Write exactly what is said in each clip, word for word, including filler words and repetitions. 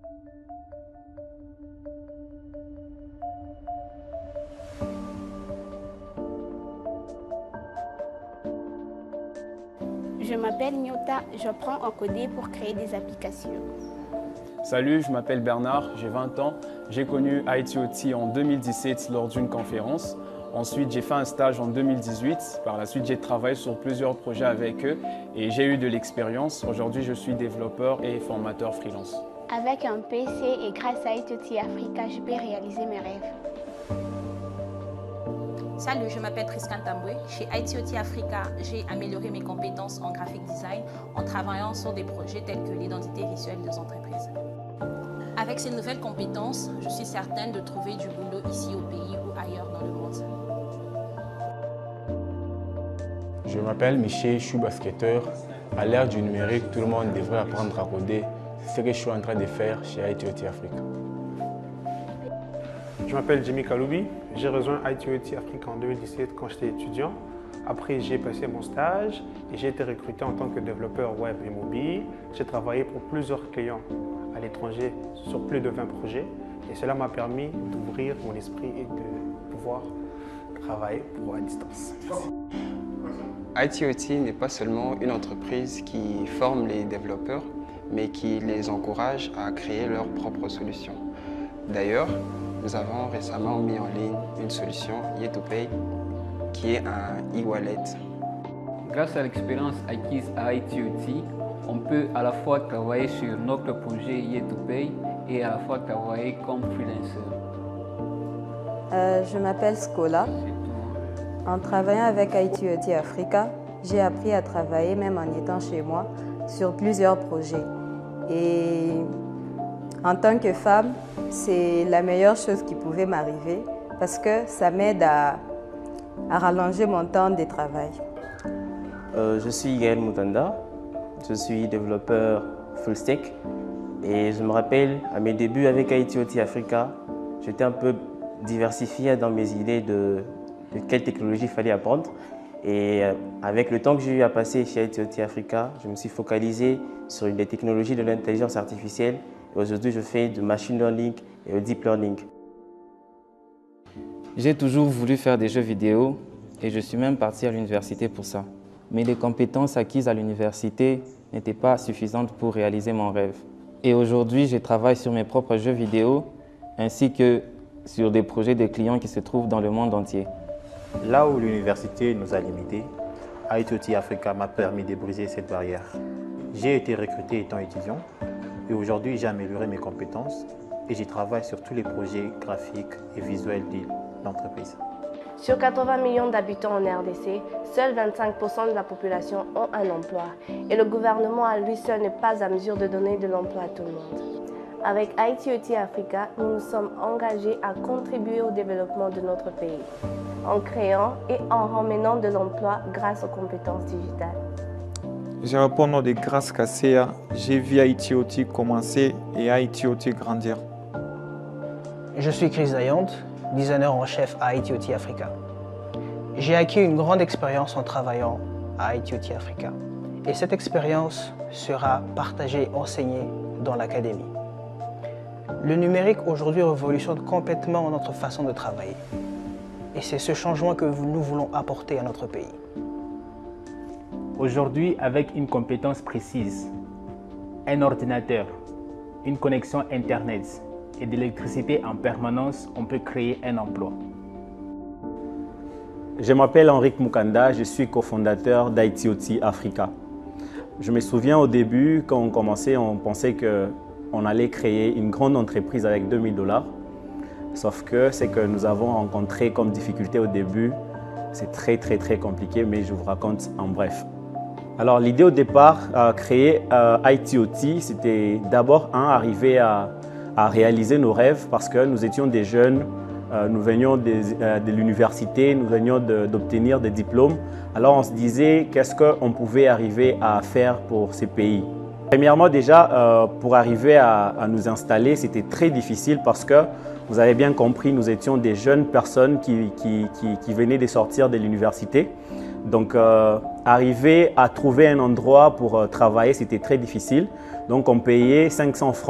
Je m'appelle Nyota, j'apprends à coder pour créer des applications. Salut, je m'appelle Bernard, j'ai vingt ans. J'ai connu I T O T en deux mille dix-sept lors d'une conférence. Ensuite, j'ai fait un stage en deux mille dix-huit. Par la suite, j'ai travaillé sur plusieurs projets avec eux et j'ai eu de l'expérience. Aujourd'hui, je suis développeur et formateur freelance. Avec un P C et grâce à I T O T Africa, je peux réaliser mes rêves. Salut, je m'appelle Priscan Tamboué. Chez I T O T Africa, j'ai amélioré mes compétences en graphic design en travaillant sur des projets tels que l'identité visuelle des entreprises. Avec ces nouvelles compétences, je suis certaine de trouver du boulot ici au pays ou ailleurs dans le monde. Je m'appelle Michel, je suis basketteur. À l'ère du numérique, tout le monde devrait apprendre à coder. C'est ce que je suis en train de faire chez I T O T Africa. Je m'appelle Jimmy Kaloubi, j'ai rejoint I T O T Africa en deux mille dix-sept quand j'étais étudiant. Après, j'ai passé mon stage et j'ai été recruté en tant que développeur web et mobile. J'ai travaillé pour plusieurs clients à l'étranger sur plus de vingt projets et cela m'a permis d'ouvrir mon esprit et de pouvoir travailler pour à distance. I T O T n'est pas seulement une entreprise qui forme les développeurs, mais qui les encourage à créer leurs propres solutions. D'ailleurs, nous avons récemment mis en ligne une solution YetoPay qui est un e-wallet. Grâce à l'expérience acquise à I T O T, on peut à la fois travailler sur notre projet YetoPay et à la fois travailler comme freelancer. Euh, je m'appelle Scola. En travaillant avec I T O T Africa, j'ai appris à travailler même en étant chez moi sur plusieurs projets. Et en tant que femme, c'est la meilleure chose qui pouvait m'arriver parce que ça m'aide à, à rallonger mon temps de travail. Euh, je suis Gaël Moutanda, je suis développeur full stack et je me rappelle à mes débuts avec I T O T Africa, j'étais un peu diversifié dans mes idées de, de quelle technologie il fallait apprendre. Et avec le temps que j'ai eu à passer chez I T O T Africa, je me suis focalisé sur des technologies de l'intelligence artificielle. Et aujourd'hui, je fais du machine learning et du deep learning. J'ai toujours voulu faire des jeux vidéo et je suis même parti à l'université pour ça. Mais les compétences acquises à l'université n'étaient pas suffisantes pour réaliser mon rêve. Et aujourd'hui, je travaille sur mes propres jeux vidéo ainsi que sur des projets de clients qui se trouvent dans le monde entier. Là où l'université nous a limités, I T O T Africa m'a permis de briser cette barrière. J'ai été recruté étant étudiant et aujourd'hui j'ai amélioré mes compétences et j'y travaille sur tous les projets graphiques et visuels de l'entreprise. Sur quatre-vingts millions d'habitants en R D C, seuls vingt-cinq pour cent de la population ont un emploi et le gouvernement à lui seul n'est pas à mesure de donner de l'emploi à tout le monde. Avec I T O T Africa, nous nous sommes engagés à contribuer au développement de notre pays, en créant et en ramenant de l'emploi grâce aux compétences digitales. Je réponds au nom de Grace Kasseya. J'ai vu I T O T commencer et I T O T grandir. Je suis Chris Dayant, designer en chef à I T O T Africa. J'ai acquis une grande expérience en travaillant à I T O T Africa. Et cette expérience sera partagée et enseignée dans l'académie. Le numérique aujourd'hui révolutionne complètement notre façon de travailler. Et c'est ce changement que nous voulons apporter à notre pays. Aujourd'hui, avec une compétence précise, un ordinateur, une connexion Internet et de l'électricité en permanence, on peut créer un emploi. Je m'appelle Henrik Mukanda, je suis cofondateur d'I T O T Africa. Je me souviens au début, quand on commençait, on pensait qu'on allait créer une grande entreprise avec deux mille dollars. Sauf que ce que nous avons rencontré comme difficulté au début, c'est très très très compliqué, mais je vous raconte en bref. Alors l'idée au départ, à créer euh, I T O T, c'était d'abord un, arriver à, à réaliser nos rêves parce que nous étions des jeunes, euh, nous venions des, euh, de l'université, nous venions d'obtenir de, des diplômes. Alors on se disait qu'est-ce qu'on pouvait arriver à faire pour ces pays. Premièrement déjà, euh, pour arriver à, à nous installer, c'était très difficile parce que vous avez bien compris, nous étions des jeunes personnes qui, qui, qui, qui venaient de sortir de l'université. Donc, euh, arriver à trouver un endroit pour euh, travailler, c'était très difficile. Donc, on payait cinq cents francs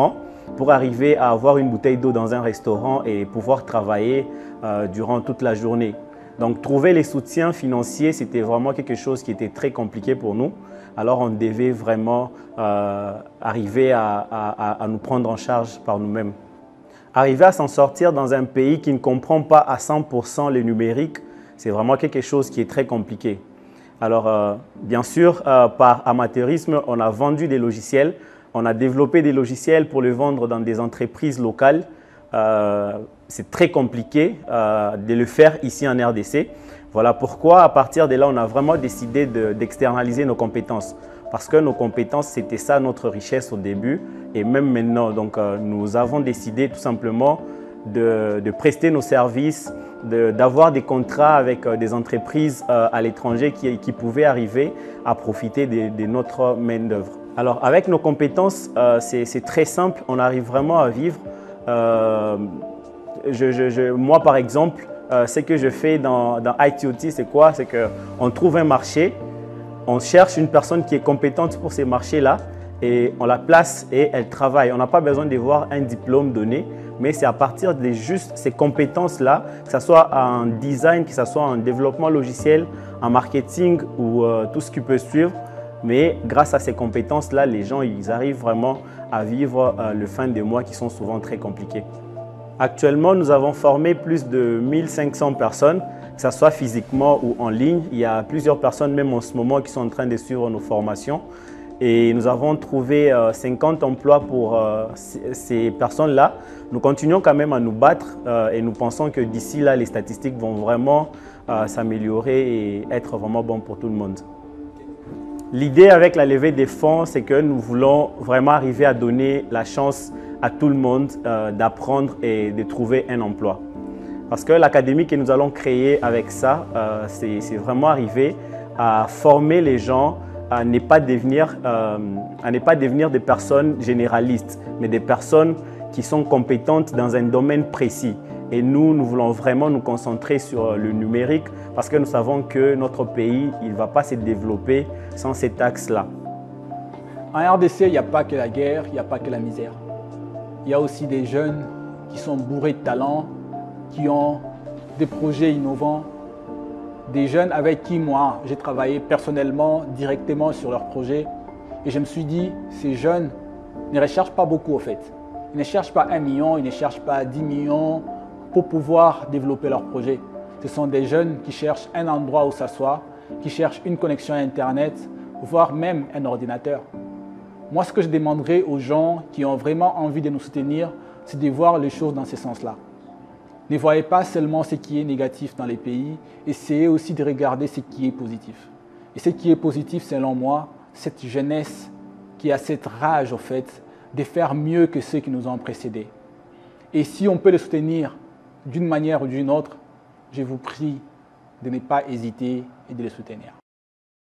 pour arriver à avoir une bouteille d'eau dans un restaurant et pouvoir travailler euh, durant toute la journée. Donc trouver les soutiens financiers, c'était vraiment quelque chose qui était très compliqué pour nous. Alors on devait vraiment euh, arriver à, à, à nous prendre en charge par nous-mêmes. Arriver à s'en sortir dans un pays qui ne comprend pas à cent pour cent le numérique, c'est vraiment quelque chose qui est très compliqué. Alors euh, bien sûr, euh, par amateurisme, on a vendu des logiciels, on a développé des logiciels pour les vendre dans des entreprises locales. Euh, c'est très compliqué euh, de le faire ici en R D C. Voilà pourquoi, à partir de là, on a vraiment décidé d'externaliser de, nos compétences. Parce que nos compétences, c'était ça notre richesse au début et même maintenant. Donc, euh, nous avons décidé tout simplement de, de prester nos services, d'avoir de, des contrats avec euh, des entreprises euh, à l'étranger qui, qui pouvaient arriver à profiter de, de notre main-d'œuvre. Alors, avec nos compétences, euh, c'est très simple. On arrive vraiment à vivre. Euh, je, je, je, moi, par exemple, euh, ce que je fais dans, dans I T O T, c'est quoi? C'est qu'on trouve un marché, on cherche une personne qui est compétente pour ces marchés-là et on la place et elle travaille. On n'a pas besoin de voir un diplôme donné, mais c'est à partir de juste ces compétences-là, que ce soit en design, que ce soit en développement logiciel, en marketing ou euh, tout ce qui peut suivre. Mais grâce à ces compétences-là, les gens ils arrivent vraiment à vivre euh, le fin de mois qui sont souvent très compliqués. Actuellement, nous avons formé plus de mille cinq cents personnes, que ce soit physiquement ou en ligne. Il y a plusieurs personnes, même en ce moment, qui sont en train de suivre nos formations. Et nous avons trouvé euh, cinquante emplois pour euh, ces personnes-là. Nous continuons quand même à nous battre euh, et nous pensons que d'ici là, les statistiques vont vraiment euh, s'améliorer et être vraiment bons pour tout le monde. L'idée avec la levée des fonds, c'est que nous voulons vraiment arriver à donner la chance à tout le monde euh, d'apprendre et de trouver un emploi. Parce que l'académie que nous allons créer avec ça, euh, c'est vraiment arriver à former les gens à ne pas devenir, euh, à ne pas devenir des personnes généralistes, mais des personnes qui sont compétentes dans un domaine précis. Et nous, nous voulons vraiment nous concentrer sur le numérique parce que nous savons que notre pays il ne va pas se développer sans cet axe-là. En R D C, il n'y a pas que la guerre, il n'y a pas que la misère. Il y a aussi des jeunes qui sont bourrés de talent, qui ont des projets innovants, des jeunes avec qui moi j'ai travaillé personnellement, directement sur leurs projets. Et je me suis dit, ces jeunes ne recherchent pas beaucoup au fait. Ils ne cherchent pas un million, ils ne cherchent pas dix millions pour pouvoir développer leur projet. Ce sont des jeunes qui cherchent un endroit où s'asseoir, qui cherchent une connexion à Internet, voire même un ordinateur. Moi, ce que je demanderais aux gens qui ont vraiment envie de nous soutenir, c'est de voir les choses dans ce sens-là. Ne voyez pas seulement ce qui est négatif dans les pays, essayez aussi de regarder ce qui est positif. Et ce qui est positif, selon moi, cette jeunesse qui a cette rage, au fait, de faire mieux que ceux qui nous ont précédés. Et si on peut les soutenir d'une manière ou d'une autre, je vous prie de ne pas hésiter et de les soutenir.